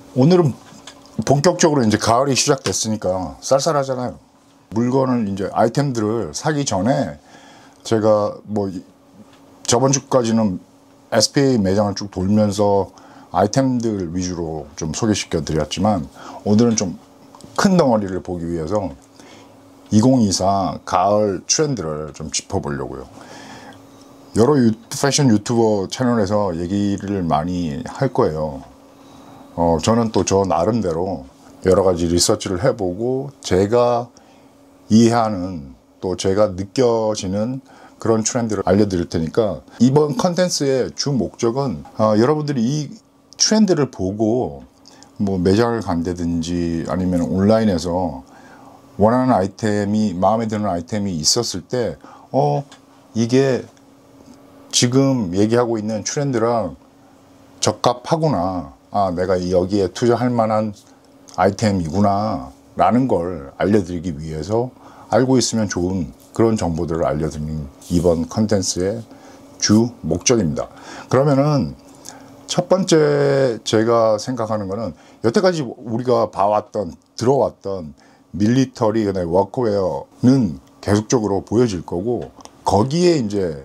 오늘은 본격적으로 이제 가을이 시작됐으니까 쌀쌀하잖아요. 물건을 이제 아이템들을 사기 전에 제가 뭐 저번 주까지는 SPA 매장을 쭉 돌면서 아이템들 위주로 좀 소개시켜 드렸지만 오늘은 좀 큰 덩어리를 보기 위해서 2024 가을 트렌드를 좀 짚어보려고요. 여러 패션 유튜버 채널에서 얘기를 많이 할 거예요. 저는 또 저 나름대로 여러 가지 리서치를 해보고 제가 이해하는 또 제가 느껴지는 그런 트렌드를 알려드릴 테니까 이번 컨텐츠의 주 목적은 여러분들이 이 트렌드를 보고 뭐 매장을 간다든지 아니면 온라인에서 원하는 아이템이 마음에 드는 아이템이 있었을 때 이게 지금 얘기하고 있는 트렌드랑 적합하구나, 내가 여기에 투자할 만한 아이템이구나 라는 걸 알려드리기 위해서 알고 있으면 좋은 그런 정보들을 알려드리는 이번 컨텐츠의 주 목적입니다. 그러면은 첫 번째 제가 생각하는 거는 여태까지 우리가 봐왔던 들어왔던 밀리터리 그다음에 워크웨어는 계속적으로 보여질 거고 거기에 이제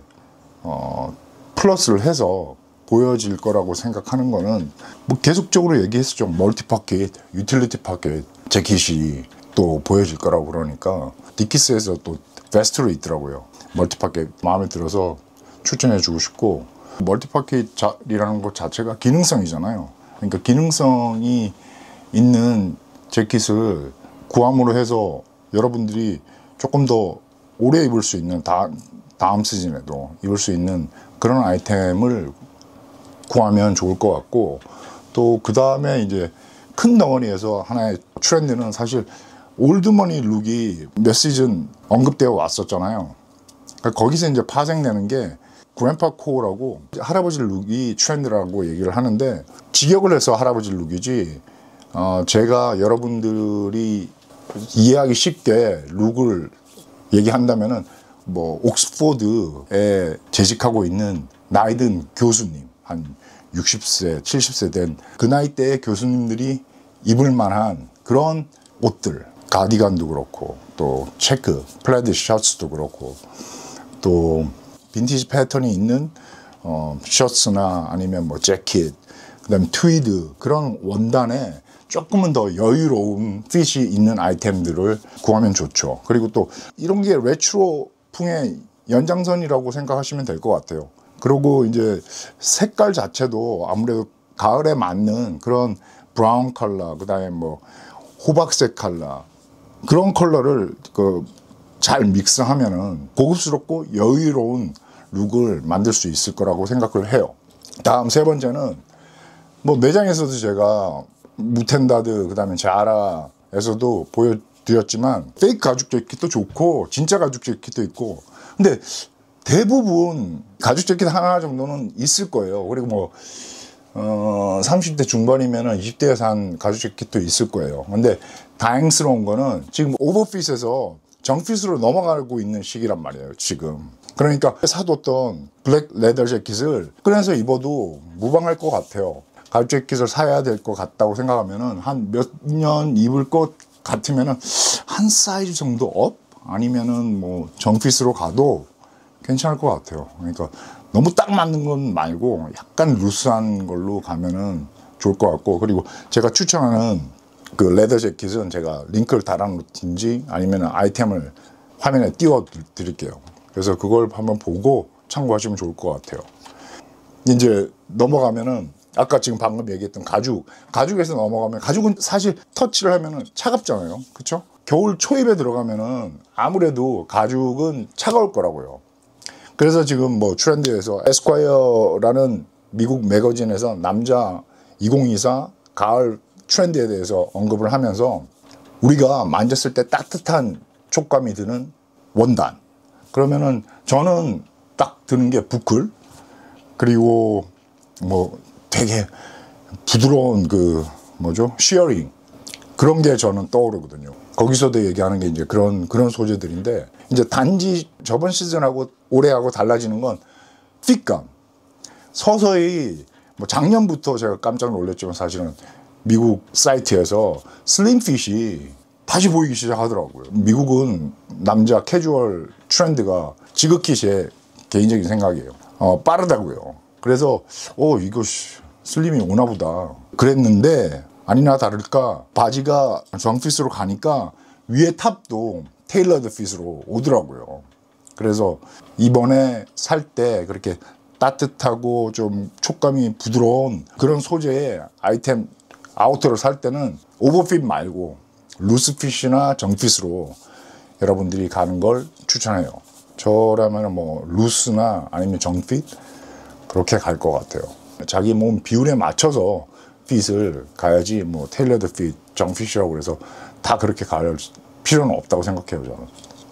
플러스를 해서 보여질 거라고 생각하는 거는 뭐 계속적으로 얘기했었죠. 멀티 파켓, 유틸리티 파켓 재킷이 또 보여질 거라고 그러니까 디키스에서 또 베스트로 있더라고요. 멀티 파켓 마음에 들어서 추천해 주고 싶고 멀티 파켓이라는 것 자체가 기능성이잖아요. 그러니까 기능성이 있는 재킷을 구함으로 해서 여러분들이 조금 더 오래 입을 수 있는 다음 시즌에도 입을 수 있는 그런 아이템을 구하면 좋을 것 같고 또 그 다음에 이제 큰 덩어리에서 하나의 트렌드는 사실 올드머니 룩이 몇 시즌 언급되어 왔었잖아요. 그러니까 거기서 이제 파생되는 게 그랜파 코어라고 할아버지 룩이 트렌드라고 얘기를 하는데 직역을 해서 할아버지 룩이지 제가 여러분들이 이해하기 쉽게 룩을 얘기한다면은 뭐 옥스포드에 재직하고 있는 나이든 교수님 한 60세, 70세 된 그 나이대의 교수님들이 입을 만한 그런 옷들, 가디건도 그렇고 또 체크, 플레드 셔츠도 그렇고 또 빈티지 패턴이 있는 셔츠나 아니면 뭐 재킷, 그다음에 트위드 그런 원단에 조금은 더 여유로운 핏이 있는 아이템들을 구하면 좋죠. 그리고 또 이런 게 레트로풍의 연장선이라고 생각하시면 될 것 같아요. 그리고 이제 색깔 자체도 아무래도 가을에 맞는 그런 브라운 컬러, 그다음에 뭐 호박색 컬러 그런 컬러를 잘 믹스하면은 고급스럽고 여유로운 룩을 만들 수 있을 거라고 생각을 해요. 다음 세 번째는 뭐 매장에서도 제가 무텐다드 그다음에 자라에서도 보여드렸지만 페이크 가죽 재킷도 좋고 진짜 가죽 재킷도 있고 근데 대부분 가죽 재킷 하나 정도는 있을 거예요. 그리고 뭐 30대 중반이면은 20대에서 한 가죽 재킷도 있을 거예요. 근데 다행스러운 거는 지금 오버핏에서 정핏으로 넘어가고 있는 시기란 말이에요, 지금. 그러니까 사뒀던 블랙 레더 재킷을 꺼내서 입어도 무방할 것 같아요. 가죽 재킷을 사야 될 것 같다고 생각하면은 한 몇 년 입을 것 같으면은 한 사이즈 정도 업? 아니면은 뭐 정핏으로 가도 괜찮을 것 같아요. 그러니까 너무 딱 맞는 건 말고 약간 루스한 걸로 가면은 좋을 것 같고 그리고 제가 추천하는 그 레더 재킷은 제가 링크를 달아놓든지 아니면 아이템을 화면에 띄워 드릴게요. 그래서 그걸 한번 보고 참고하시면 좋을 것 같아요. 이제 넘어가면은 아까 지금 방금 얘기했던 가죽에서 넘어가면 가죽은 사실 터치를 하면은 차갑잖아요. 그렇죠? 겨울 초입에 들어가면은 아무래도 가죽은 차가울 거라고요. 그래서 지금 뭐 트렌드에서 에스콰이어라는 미국 매거진에서 남자 2024 가을 트렌드에 대해서 언급을 하면서 우리가 만졌을 때 따뜻한 촉감이 드는 원단 그러면은 저는 딱 드는 게 부클 그리고 뭐 되게 부드러운 그 뭐죠 시어링 그런 게 저는 떠오르거든요. 거기서도 얘기하는 게 이제 그런 소재들인데 이제 단지 저번 시즌하고 올해하고 달라지는 건 핏감. 서서히 뭐 작년부터 제가 깜짝 놀랐지만 사실은 미국 사이트에서 슬림핏이 다시 보이기 시작하더라고요. 미국은 남자 캐주얼 트렌드가 지극히 제 개인적인 생각이에요. 빠르다고요. 그래서 이거 슬림이 오나 보다 그랬는데, 아니나 다를까 바지가 정핏으로 가니까 위에 탑도 테일러드 핏으로 오더라고요. 그래서 이번에 살 때 그렇게 따뜻하고 좀 촉감이 부드러운 그런 소재의 아이템 아우터를 살 때는 오버핏 말고 루스핏이나 정핏으로 여러분들이 가는 걸 추천해요. 저라면 뭐 루스나 아니면 정핏 그렇게 갈 것 같아요. 자기 몸 비율에 맞춰서 핏을 가야지 뭐 테일러드 핏, 정핏이라고 그래서 다 그렇게 갈 필요는 없다고 생각해요, 저는.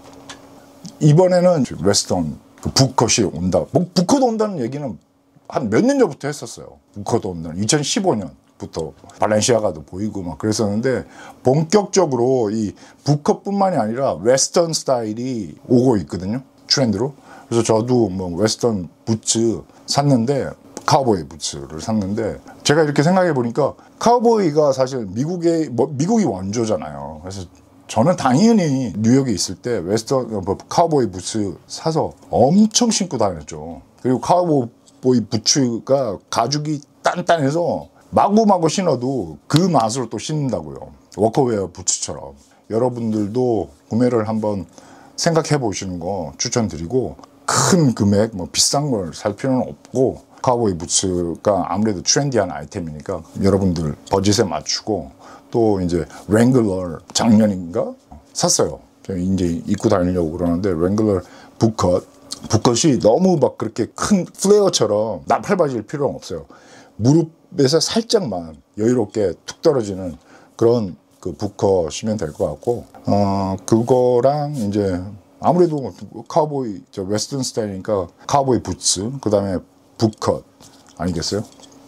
이번에는 웨스턴 북컷이 온다. 뭐 북컷 온다는 얘기는 한 몇 년 전부터 했었어요. 북컷 온다는 2015년부터 발렌시아가도 보이고 막 그랬었는데, 본격적으로 이 북컷뿐만이 아니라 웨스턴 스타일이 오고 있거든요, 트렌드로. 그래서 저도 뭐 웨스턴 부츠 샀는데, 카우보이 부츠를 샀는데, 제가 이렇게 생각해 보니까 카우보이가 사실 미국이 원조잖아요. 그래서 저는 당연히 뉴욕에 있을 때 웨스턴 카우보이 부츠 사서 엄청 신고 다녔죠. 그리고 카우보이 부츠가 가죽이 단단해서 마구마구 신어도 그 맛으로 또 신는다고요. 워커웨어 부츠처럼. 여러분들도 구매를 한번 생각해 보시는 거 추천드리고, 큰 금액 뭐 비싼 걸 살 필요는 없고, 카우보이 부츠가 아무래도 트렌디한 아이템이니까 여러분들 버짓에 맞추고, 또 이제 랭글러 작년인가 샀어요. 이제 입고 다니려고 그러는데, 랭글러 북컷이 너무 막 그렇게 큰 플레어처럼 나팔바지일 필요는 없어요. 무릎에서 살짝만 여유롭게 툭 떨어지는 그런 그 북컷이면 될 것 같고, 그거랑 이제 아무래도 카우보이 웨스턴 스타일이니까 카우보이 부츠, 그 다음에 북컷 아니겠어요?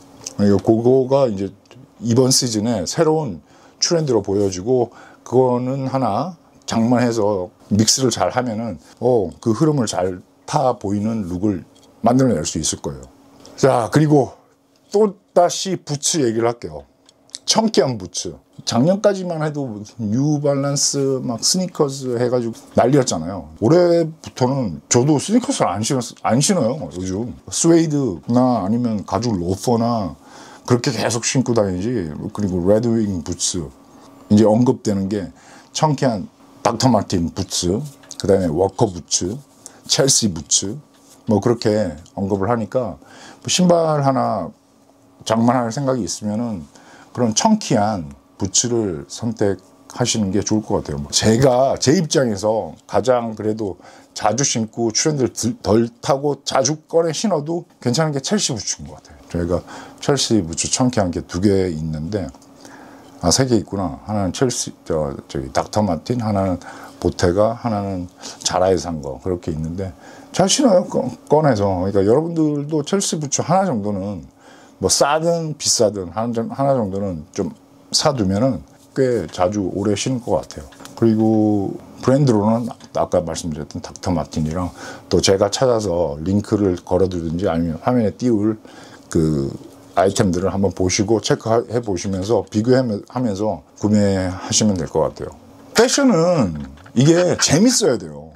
그거가 이제 이번 시즌에 새로운 트렌드로 보여지고, 그거는 하나 장만해서 믹스를 잘 하면은 그 흐름을 잘 타 보이는 룩을 만들어낼 수 있을 거예요. 자, 그리고 또 다시 부츠 얘기를 할게요. 청키한 부츠. 작년까지만 해도 뉴발란스 막 스니커즈 해가지고 난리였잖아요. 올해부터는 저도 스니커즈를 안 신어요. 요즘 스웨이드나 아니면 가죽 로퍼나 그렇게 계속 신고 다니지. 그리고 레드윙 부츠, 이제 언급되는 게 청키한 닥터 마틴 부츠, 그 다음에 워커 부츠, 첼시 부츠, 뭐 그렇게 언급을 하니까 뭐 신발 하나 장만할 생각이 있으면은 그런 청키한 부츠를 선택하시는 게 좋을 것 같아요. 제가 제 입장에서 가장 그래도 자주 신고 트렌드를 덜 타고 자주 꺼내 신어도 괜찮은 게 첼시 부츠인 것 같아요. 저희가 첼시 부츠 청키한 게 2개 있는데, 3개 있구나. 하나는 첼시 저기 닥터 마틴, 하나는 보테가, 하나는 자라에 산 거, 그렇게 있는데 잘 신어요, 꺼내서. 그러니까 여러분들도 첼시 부츠 하나 정도는 뭐 싸든 비싸든 하나 정도는 좀 사두면은 꽤 자주 오래 신을 것 같아요. 그리고 브랜드로는 아까 말씀드렸던 닥터 마틴이랑, 또 제가 찾아서 링크를 걸어두든지 아니면 화면에 띄울 그 아이템들을 한번 보시고 체크해 보시면서 비교하면서 구매하시면 될 것 같아요. 패션은 이게 재밌어야 돼요.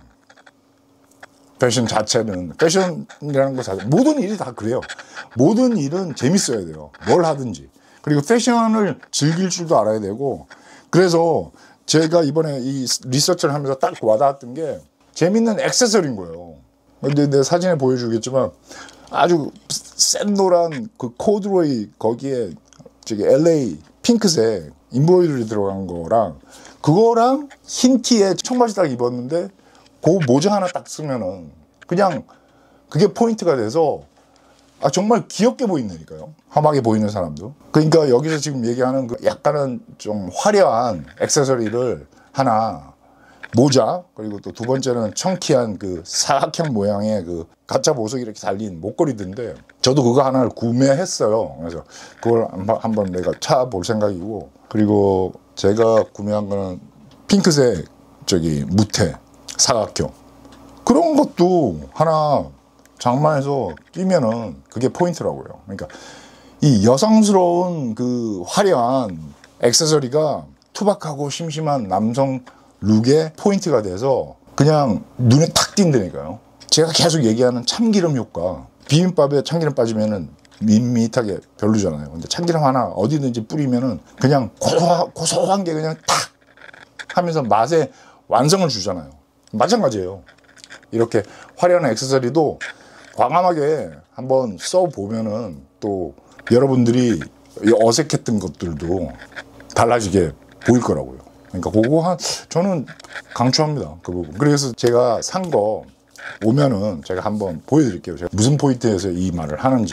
패션 자체는, 패션이라는 거 자체, 모든 일이 다 그래요. 모든 일은 재밌어야 돼요. 뭘 하든지. 그리고 패션을 즐길 줄도 알아야 되고. 그래서 제가 이번에 이 리서치를 하면서 딱 와닿았던 게 재밌는 액세서리인 거예요. 근데 내 사진에 보여주겠지만 아주 센 노란 그 코드로이, 거기에 저기 LA 핑크색 인보이드리 들어간 거랑, 그거랑 흰 티에 청바지 딱 입었는데 그 모자 하나 딱 쓰면은 그냥 그게 포인트가 돼서 정말 귀엽게 보인다니까요. 험하게 보이는 사람도. 그러니까 여기서 지금 얘기하는 그 약간은 좀 화려한 액세서리를 하나, 모자, 그리고 또 두 번째는 청키한 그 사각형 모양의 그 가짜 보석이 이렇게 달린 목걸이인데, 저도 그거 하나를 구매했어요. 그래서 그걸 한번 내가 차볼 생각이고, 그리고 제가 구매한 거는 핑크색 저기 무태 사각형, 그런 것도 하나 장만해서 끼면은 그게 포인트라고요. 그러니까 이 여성스러운 그 화려한 액세서리가 투박하고 심심한 남성 룩의 포인트가 돼서 그냥 눈에 탁 띈다니까요. 제가 계속 얘기하는 참기름 효과. 비빔밥에 참기름 빠지면은 밋밋하게 별로잖아요. 근데 참기름 하나 어디든지 뿌리면은 그냥 고소한 게 그냥 탁 하면서 맛의 완성을 주잖아요. 마찬가지예요. 이렇게 화려한 액세서리도 과감하게 한번 써보면은 또 여러분들이 어색했던 것들도 달라지게 보일 거라고요. 그러니까 그거 저는 강추합니다. 그 부분. 그래서 제가 산 거 오면은 제가 한번 보여드릴게요. 제가 무슨 포인트에서 이 말을 하는지.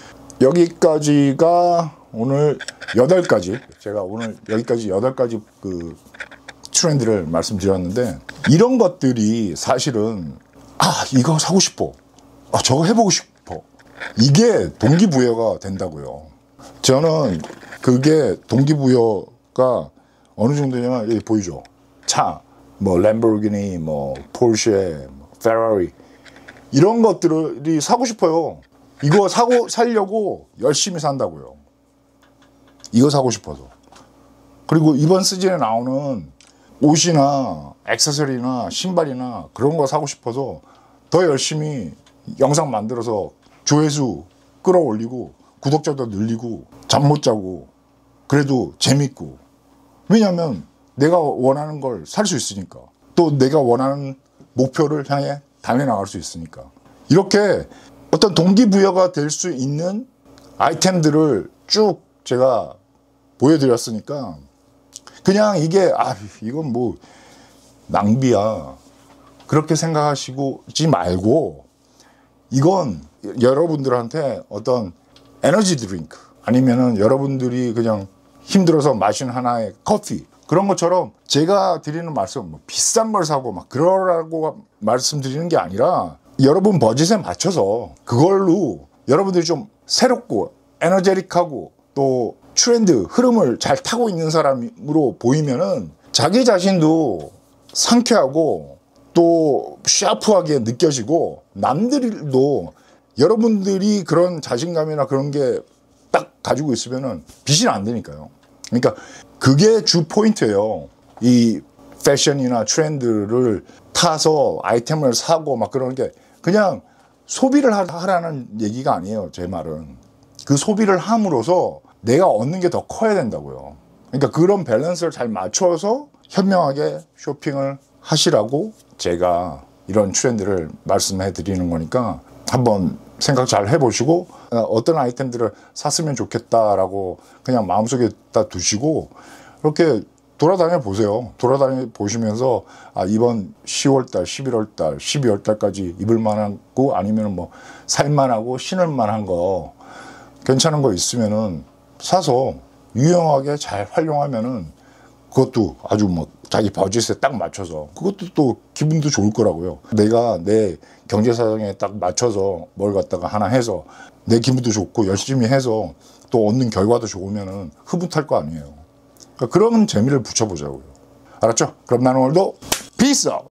여기까지가 오늘 8가지. 제가 오늘 여기까지 8가지 그 트렌드를 말씀드렸는데, 이런 것들이 사실은 이거 사고 싶어, 저거 해보고 싶어, 이게 동기부여가 된다고요. 저는 그게 동기부여가 어느 정도냐면 여기 보이죠? 차, 뭐 램보르기니, 뭐 포르쉐, 페라리, 이런 것들이 사고 싶어요. 이거 살려고 열심히 산다고요. 이거 사고 싶어서. 그리고 이번 시즌에 나오는 옷이나 액세서리나 신발이나 그런 거 사고 싶어서 더 열심히 영상 만들어서 조회수 끌어올리고 구독자도 늘리고 잠 못 자고 그래도 재밌고. 왜냐하면 내가 원하는 걸 살 수 있으니까. 또 내가 원하는 목표를 향해 달려나갈 수 있으니까. 이렇게 어떤 동기부여가 될 수 있는 아이템들을 쭉 제가 보여드렸으니까 그냥 이게 이건 뭐 낭비야 그렇게 생각하시지 말고, 이건 여러분들한테 어떤 에너지 드링크 아니면은 여러분들이 그냥 힘들어서 마시는 하나의 커피, 그런 것처럼 제가 드리는 말씀, 뭐 비싼 걸 사고 막 그러라고 말씀드리는 게 아니라 여러분 버짓에 맞춰서 그걸로 여러분들이 좀 새롭고 에너제틱하고 또 트렌드 흐름을 잘 타고 있는 사람으로 보이면은 자기 자신도 상쾌하고 또 샤프하게 느껴지고, 남들도 여러분들이 그런 자신감이나 그런 게 딱 가지고 있으면은 빛이 안 되니까요. 그러니까 그게 주 포인트예요. 이 패션이나 트렌드를 타서 아이템을 사고 막 그러는 게 그냥 소비를 하라는 얘기가 아니에요. 제 말은 그 소비를 함으로써 내가 얻는 게 더 커야 된다고요. 그러니까 그런 밸런스를 잘 맞춰서 현명하게 쇼핑을 하시라고 제가 이런 트렌드를 말씀해 드리는 거니까 한번 생각 잘 해보시고 어떤 아이템들을 샀으면 좋겠다라고 그냥 마음속에 다 두시고 이렇게 돌아다녀 보세요. 돌아다녀 보시면서 이번 10월달, 11월달, 12월달까지 입을 만하고 아니면 뭐 살만하고 신을 만한 거 괜찮은 거 있으면은 사서 유용하게 잘 활용하면은 그것도 아주 뭐 자기 버짓에 딱 맞춰서 그것도 또 기분도 좋을 거라고요. 내가 내 경제 사정에 딱 맞춰서 뭘 갖다가 하나 해서 내 기분도 좋고 열심히 해서 또 얻는 결과도 좋으면은 흐뭇할 거 아니에요. 그러니까 그런 재미를 붙여보자고요. 알았죠? 그럼 나는 오늘도 피스 아웃!